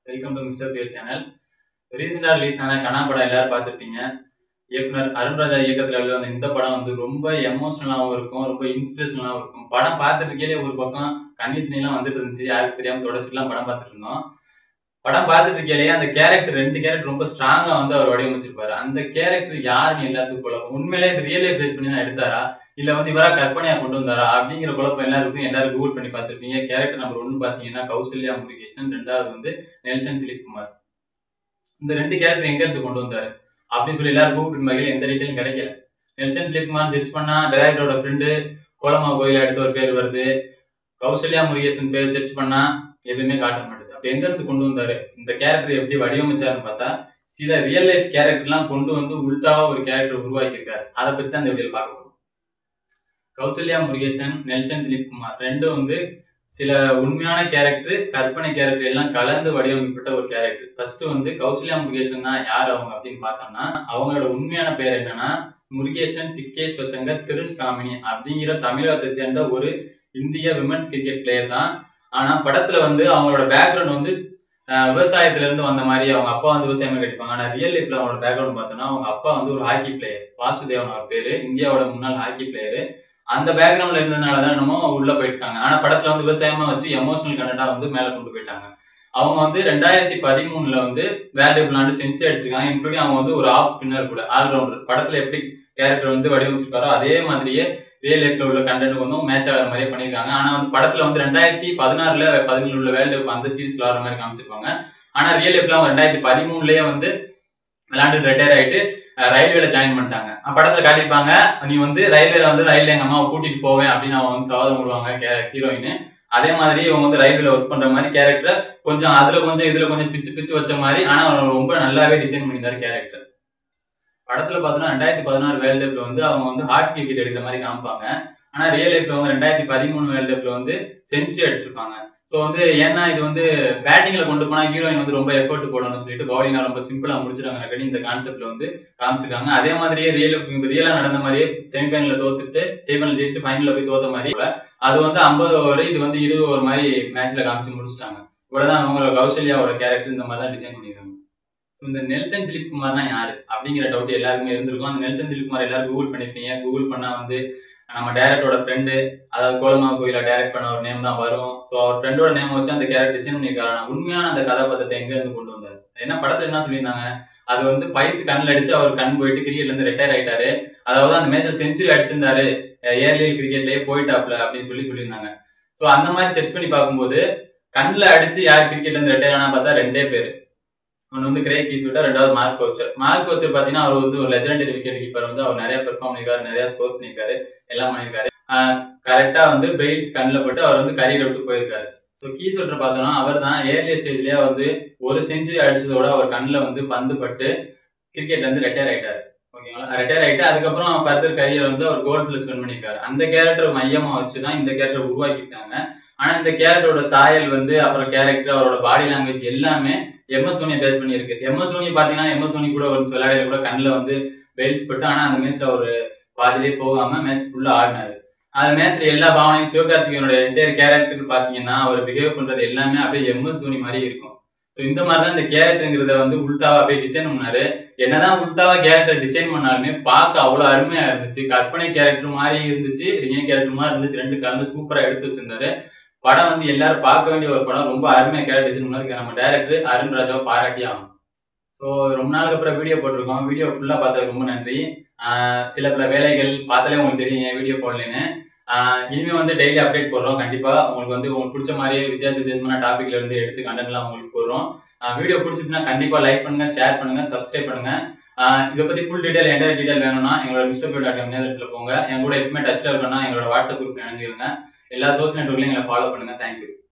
Welcome to mister bear channel. ரீசெண்டா release ஆன கனா படம் எல்லாரும் பார்த்துருப்பீங்க. இயக்குனர் அருண்ராஜா இயக்கத்துல வெளிவந்த இந்த படம் வந்து ரொம்ப எமோஷனலாவும் இருக்கும், ரொம்ப இன்ஸ்பிரேஷனலாவும் இருக்கும். படம் பார்த்துட்டு இருக்கையிலே ஒரு பக்கம் கண்ணீர் தண்ணிலாம் வந்துட்டு இருந்துச்சு. யாருக்கு தெரியாம தொடச்சிட்டுலாம் படம் பார்த்துட்டு இருந்தோம். படம் பார்த்துட்டு இருக்கையிலேயே அந்த கேரக்டர் 2 கேரக்டர் ரொம்ப ஸ்ட்ராங்கா வந்து அவர் வடிவமைச்சிருப்பாரு. அந்த கேரக்டர் யாருன்னு எல்லாத்துக்கும் குழப்பம். உண்மையிலே இது ரியல் லைஃப் பேஸ் பண்ணி தான் எடுத்தாரா, இல்ல வந்து இவரா கற்பனையா கொண்டு வந்தாரா அப்படிங்கிற குழப்பம் எல்லாரும் கூகுள் பண்ணி பார்த்திருப்பீங்க. கேரக்டர் நம்பர் 1 பாத்தீங்கன்னா கௌசல்யா முருகேசன், 2வது வந்து நெல்சன் திலீப் குமார். இந்த 2 கேரக்டர் எங்க இருந்து கொண்டு வந்தாரு அப்படின்னு சொல்லி எல்லாரும் கூகுள் பண்ணி பார்க்கல, எந்த டீட்டெயிலும் கிடைக்கல. நெல்சன் திலீப் குமார் சர்ச் பண்ணா டைரக்டரோட ஃப்ரெண்டு கோலமா கோயில அடுத்த ஒரு பேர் வருது. கௌசல்யா முருகேசன் பேர் சர்ச் பண்ணா எதுவுமே காட்ட மாட்டேது. அப்ப எங்க இருந்து கொண்டு வந்தாரு, இந்த கேரக்டர் எப்படி வடிவமைச்சாருன்னு பார்த்தா சில ரியல் லைஃப் கேரக்டர் எல்லாம் கொண்டு வந்து உள்டாவா ஒரு கேரக்டர் உருவாக்கி இருக்காரு. அதை பத்தி தான் இந்த வீடியோ பார்க்க போறோம். கௌசல்யா முருகேசன், நெல்சன் திலீப் குமார் ரெண்டும் வந்து சில உண்மையான கேரக்டர், கற்பனை கேரக்டர் எல்லாம் கலந்து வடிவமைக்கப்பட்ட ஒரு கேரக்டர். ஃபர்ஸ்ட் வந்து கௌசல்யா முருகேசன்னா யார் அவங்க அப்படின்னு பார்த்தோம்னா, அவங்களோட உண்மையான பேர் என்னன்னா முருகேசன் திக்கேஸ்வர் சங்கர் திருஷ்காமினி அப்படிங்கிற தமிழகத்தை சேர்ந்த ஒரு இந்திய விமென்ஸ் கிரிக்கெட் பிளேயர் தான். ஆனா படத்துல வந்து அவங்களோட பேக்ரவுண்ட் வந்து விவசாயத்துல இருந்து வந்த மாதிரி, அவங்க அப்பா வந்து விவசாயம் கட்டிப்பாங்க. ஆனா ரியல் லைஃப்ல அவங்களோட பேக்ரவுண்ட் பார்த்தோம்னா அவங்க அப்பா வந்து ஒரு ஹாக்கி பிளேயர், வாசுதேவன் அவர் பேரு, இந்தியாவோட முன்னாள் ஹாக்கி பிளேயர். அந்த பேக்ரவுண்ட்ல இருந்ததுனாலதான் என்னமோ உள்ள போயிட்டாங்க. ஆனா படத்துல வந்து விவசாயமா வச்சு எமோஷனல் கண்டென்ட்டா வந்து மேல கொண்டு போயிட்டாங்க. அவங்க வந்து 2013 வந்து வேர்ல்டு கப் விளையாண்டு செஞ்சுரி அடிச்சிருக்காங்க. இன்க்ளூடிங் அவங்க வந்து ஒரு ஆஃப் ஸ்பின்னர் கூட, ஆல்ரவுண்டர். படத்துல எப்படி கேரக்டர் வந்து வடிவமைச்சிருக்காரோ அதே மாதிரியே ரியல் லைஃப்ல உள்ள கண்டென்ட் வந்து மேட்ச் ஆகிற மாதிரியே பண்ணிருக்காங்க. ஆனா வந்து படத்துல வந்து 2016-17 உள்ள வேர்ல்டு கப் அந்த சீரீஸ் விளையாடுற மாதிரி காமிச்சிருப்பாங்க. ஆனா ரியல் லைஃப்ல அவங்க 2013 வந்து விளையாண்டு ரிட்டையர் ஆயிட்டு ரயில்வேல ஜாயின் பண்ணிட்டாங்க. படத்துல காட்டியிருப்பாங்க, நீ வந்து ரயில்வேல வந்து ரயில்ல எங்க அம்மாவை கூட்டிட்டு போவேன் அப்படின்னு அவங்க வந்து சவாதம் விடுவாங்க ஹீரோயின். அதே மாதிரி இவங்க வந்து ரயில்வேல ஒர்க் பண்ற மாதிரி கேரக்டர் கொஞ்சம் அதுல கொஞ்சம் இதுல கொஞ்சம் பிச்சு வச்ச மாதிரி, ஆனா ரொம்ப நல்லாவே டிசைன் பண்ணியிருந்தாரு கேரக்டர். படத்துல பாத்தோம்னா 2016 வேர்ல்டு கப்ல வந்து அவங்க வந்து ஹார்ட் கிரிக்கெட் எடுக்கிற மாதிரி காமிப்பாங்க. ஆனா ரியல் லைஃப்ல வந்து 2013 வேர்ல்டு கப்ல வந்து செஞ்சுரி அடிச்சிருப்பாங்க. ஸோ வந்து ஏன்னா இது வந்து பேட்டிங்ல கொண்டு போனா ஹீரோயின் வந்து ரொம்ப எஃபர்ட் போடணும்னு சொல்லிட்டு பவுலிங் ரொம்ப சிம்பிளா முடிச்சிருக்காங்க. இந்த கான்செப்ட்ல வந்து காமிச்சிருக்காங்க. அதே மாதிரியே ரியலா நடந்த மாதிரியே செமிஃபைனல்ல தோத்துட்டு செமிஃபைனல் ஜெயிச்சு ஃபைனல்ல போய் தோத்த மாதிரி அது வந்து 50 ஓவர், இது வந்து 20 ஓவர் மாதிரி மேட்ச்ல காமிச்சு முடிச்சிட்டாங்க. இவ்வளவுதான் அவங்களோட கௌசல்யாவோட கேரக்டர் இந்த மாதிரி தான் டிசைன் பண்ணிருக்காங்க. இந்த நெல்சன் திலீப் குமார்னா யாரு அப்படிங்கிற டவுட் எல்லாருக்குமே இருந்திருக்கும். அந்த நெல்சன் திலீப் குமார் எல்லாரும் கூகுள் பண்ணிருப்பீங்க. கூகுள் பண்ணா வந்து நம்ம டைரக்டரோட ஃப்ரெண்டு, அதாவது கோலமா கோயில டைரக்ட் பண்ண ஒரு நேம் தான் வரும். ஸோ அவர் ஃப்ரெண்டோட நேம் வச்சு அந்த கேரக்டர் டிசைன் பண்ணியிருக்காரு. ஆனா உண்மையான அந்த கதாபாத்திரத்தை எங்க இருந்து கொண்டு வந்தாரு, என்ன படத்துல என்ன சொல்லியிருந்தாங்க, அது வந்து பைசு கண்ணில் அடிச்சு அவர் கண் போயிட்டு கிரிக்கெட்ல இருந்து ரிட்டையர் ஆயிட்டாரு. அதாவது அந்த மேட்ச்ல செஞ்சுரி அடிச்சிருந்தாரு, ஏர்லியல் கிரிக்கெட்லயே போயிட்டாப்ல அப்படின்னு சொல்லியிருந்தாங்க. ஸோ அந்த மாதிரி செக் பண்ணி பார்க்கும்போது கண்ணில் அடிச்சு யார் கிரிக்கெட்ல இருந்து ரிட்டையர் ஆனா பார்த்தா 2 பேர். ஒன்னு வந்து கிரேக் ஈஸ்வுட், 2வது மார்க் கோச்சர். மார்க் கோச்சர் பாத்தீங்கன்னா அவர் வந்து ஒரு லெஜெண்டரி விக்கெட் கீப்பர். வந்து அவர் நிறைய பெர்ஃபார்ம் பண்ணிருக்காரு, நிறைய ஸ்கோர் பண்ணிருக்காரு, எல்லாம் பண்ணிருக்காரு. கரெக்டா வந்து பெயில்ஸ் கண்ணில் பட்டு அவர் வந்து கரியரை விட்டு போயிருக்காரு. ஸோ கீஸ்வுட்டர் பார்த்தோம்னா அவர் தான் ஏர்லியர் ஸ்டேஜ்லயே வந்து ஒரு செஞ்சுரி அடிச்சதோட அவர் கண்ணில் வந்து பந்து பட்டு கிரிக்கெட்ல இருந்து ரிட்டையர் ஆயிட்டாரு. ஓகேங்களா, ரிட்டையர் ஆயிட்டு அதுக்கப்புறம் ஃபர்தர் கரியர் வந்து அவர் கோல்ட் பிளஸ் வின் பண்ணிருக்காரு. அந்த கேரக்டர் மையமா வச்சுதான் இந்த கேரக்டர் உருவாக்கிட்டாங்க. ஆனா இந்த கேரக்டரோட சாயல் வந்து, அப்புறம் கேரக்டர், அவரோட பாடி லாங்குவேஜ் எல்லாமே எம்எஸ் தோனியை பேஸ் பண்ணி இருக்கு. எம்எஸ் தோனி பாத்தீங்கன்னா எம்எஸ் தோனி கூட ஒரு விளையாடையில கூட கண்ணில் வந்து பெயில்ஸ் பட்டு, ஆனா அந்த மேட்ச்ல ஒரு பாதிலே போகாம மேட்ச் ஃபுல்லா ஆடினாரு. அந்த மேட்ச்ல எல்லா பாவனையும் சிவகார்த்திகேயனோட என்டையர் கேரக்டர் பாத்தீங்கன்னா அவர் பிஹேவ் பண்றது எல்லாமே அப்படியே எம்எஸ் தோனி மாதிரி இருக்கும். ஸோ இந்த மாதிரிதான் இந்த கேரக்டருங்கிறத வந்து உல்டாவா அப்படியே டிசைன் பண்ணாரு. என்னதான் உல்டாவா கேரக்டர் டிசைன் பண்ணாலுமே பார்க்க அவ்வளவு அருமையா இருந்துச்சு. கற்பனை கேரக்டர் மாதிரி இருந்துச்சு, ரியல் கேரக்டர் மாதிரி இருந்துச்சு. 2 கலந்து சூப்பரா எடுத்து வச்சிருந்தாரு. படம் வந்து எல்லாரும் பார்க்க வேண்டிய ஒரு படம். ரொம்ப அருமையா கேரக்டர் டிசைன் பண்ணாரு நம்ம டைரக்டர் அருண்ராஜாவை பாராட்டி ஆகும். ஸோ ரொம்ப நாளுக்கு அப்புறம் வீடியோ போட்டிருக்கோம். வீடியோ ஃபுல்லா பார்த்ததுக்கு ரொம்ப நன்றி. சில பல வேலைகள் பார்த்தாலே உங்களுக்கு தெரியும் வீடியோ போடலன்னு. இனிமே வந்து டெய்லி அப்டேட் போடுறோம். கண்டிப்பா உங்களுக்கு வந்து உங்களுக்கு பிடிச்ச மாதிரியே வித்தியாசமான டாபிக்ல இருந்து எடுத்து கண்டென்ட்லாம் உங்களுக்கு போடுறோம். வீடியோ பிடிச்சிச்சுன்னா கண்டிப்பா லைக் பண்ணுங்க, ஷேர் பண்ணுங்க, சப்ஸ்கிரைப் பண்ணுங்க. இதை பத்தி ஃபுல் டீடைல், என்டையர் டீடைல் வேணும்னா எங்களோட MrPure.com நேரத்துல போங்க. என் கூட எப்பவுமே டச்ல இருக்கணும்னா எங்களோட வாட்ஸ்அப் குரூப் இணைஞ்சிருங்க. எல்லா சோசியல் நெட்வொர்க்லையும் எங்களை ஃபாலோ பண்ணுங்க. தேங்க்யூ.